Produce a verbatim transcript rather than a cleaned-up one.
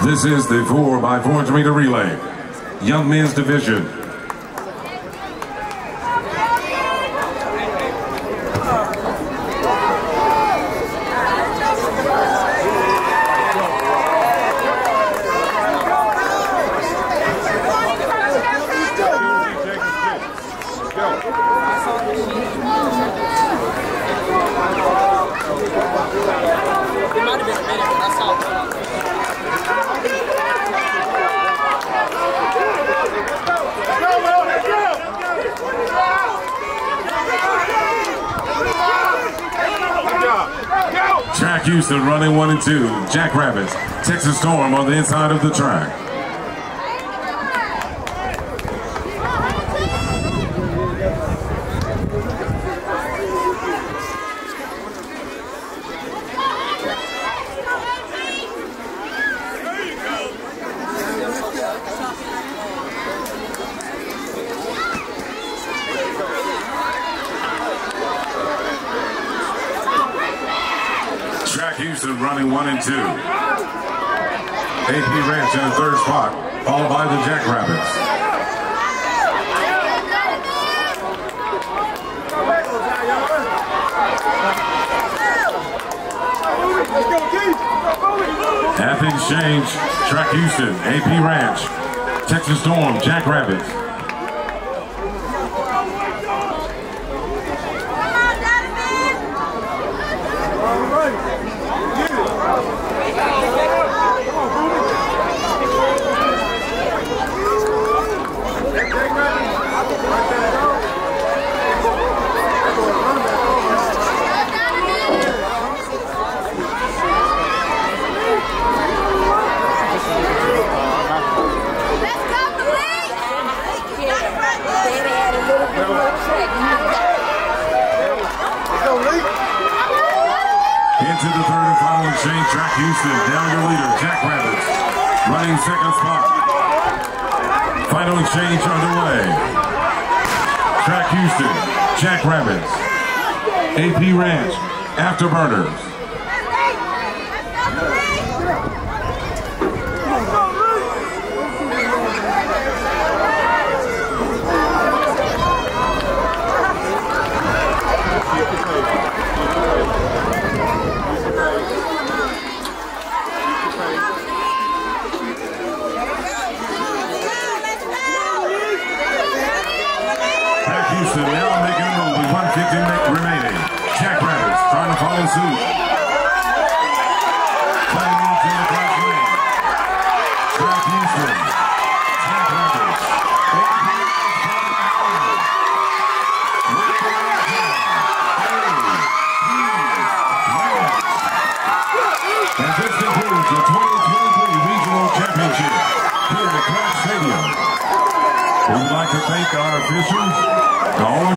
This is the four by four hundred meter relay, Young Men's Division. Track Houston running one and two. Jackrabbits, Texas Storm on the inside of the track. Track Houston running one and two. A P Ranch in the third spot, followed by the Jackrabbits. Athens Exchange, Track Houston, A P Ranch, Texas Storm, Jackrabbits. Into the third and final exchange, Track Houston, down your leader, Jackrabbits, running second spot. Final exchange underway. Track Houston, Jackrabbits, A P Ranch, Afterburners. Houston now making a move with one fifty remaining. Jackrabbits trying to follow suit. Playing into the cross lane. Track Houston. Jackrabbits. And this concludes the twenty twenty-three Regional Championship here at Clark Stadium. We would like to thank our officials.